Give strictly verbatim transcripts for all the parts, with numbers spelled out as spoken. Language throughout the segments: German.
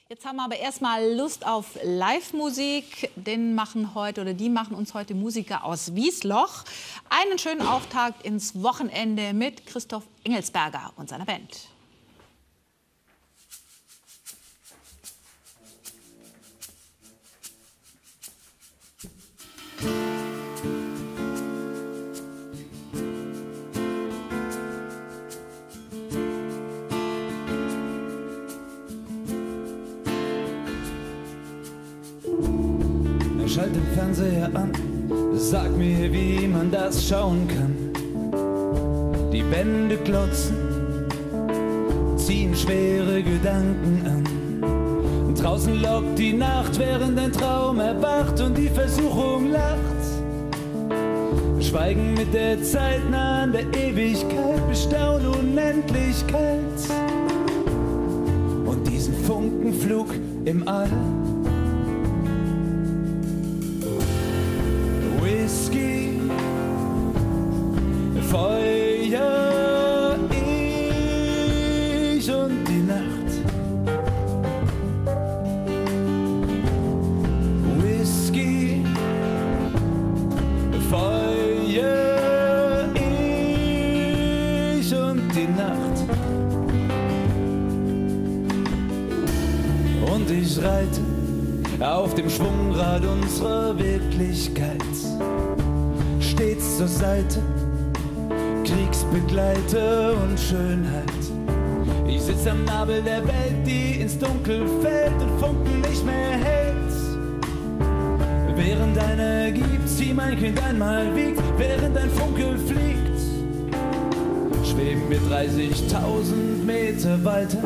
Jetzt haben wir aber erstmal Lust auf Live-Musik. Den machen heute oder die machen uns heute Musiker aus Wiesloch. Einen schönen Auftakt ins Wochenende mit Christoph Engelsberger und seiner Band. Schalt den Fernseher an, sag mir, wie man das schauen kann. Die Wände glotzen, ziehen schwere Gedanken an. Draußen lockt die Nacht, während ein Traum erwacht und die Versuchung lacht. Schweigen mit der Zeit nah an der Ewigkeit, bestaunen Unendlichkeit und diesen Funkenflug im All. Whisky, Feuer, ich und die Nacht. Whisky, Feuer, ich und die Nacht. Und ich reite auf dem Schwungrad unserer Wirklichkeit, stets zur Seite, Kriegsbegleiter und Schönheit. Ich sitz am Nabel der Welt, die ins Dunkel fällt und Funken nicht mehr hält. Während einer gibt, sie mein Kind einmal wiegt, während ein Funke fliegt, schweben wir dreißigtausend Meter weiter.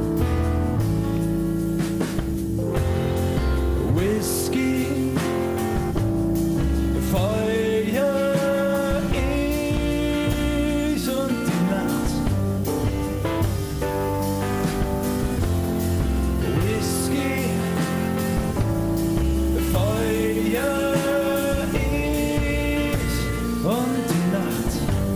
Whisky, Feuer, ich und die Nacht. Whisky, Feuer, ich und die Nacht.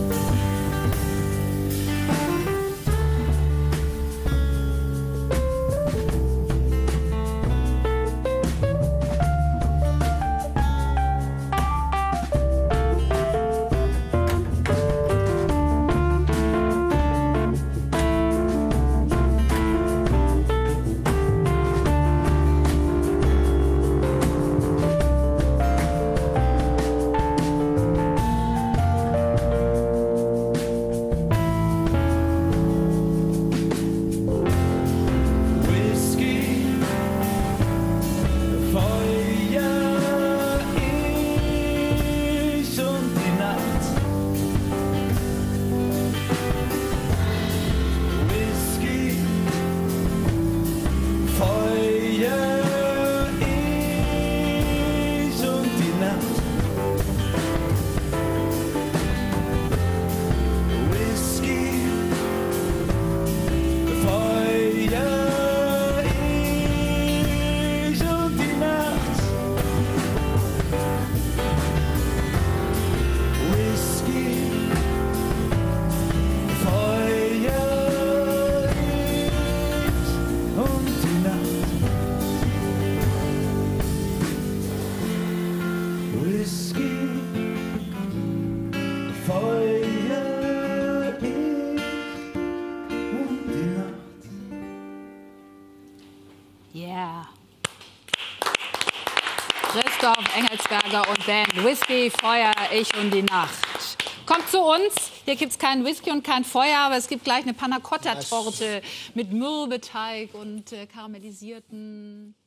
Yeah. Christoph Engelsberger und Band. Whisky, Feuer, ich und die Nacht. Kommt zu uns. Hier gibt es keinen Whisky und kein Feuer, aber es gibt gleich eine Panna-Cotta-Torte mit Mürbeteig und äh, karamellisierten